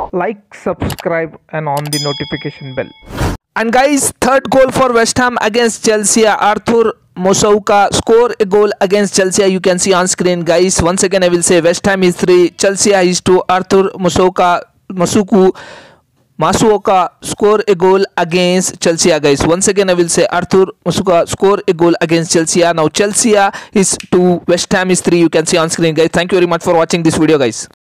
like, subscribe and on the notification bell. And guys, third goal for West Ham against Chelsea. Arthur Masuaku score a goal against Chelsea. You can see on screen, guys. Once again, I will say West Ham is 3, Chelsea is 2. Arthur Masuaku score a goal against Chelsea, guys. Once again, I will say Arthur Masuaku score a goal against Chelsea. Now Chelsea is 2, West Ham is 3. You can see on screen, guys. Thank you very much for watching this video, guys.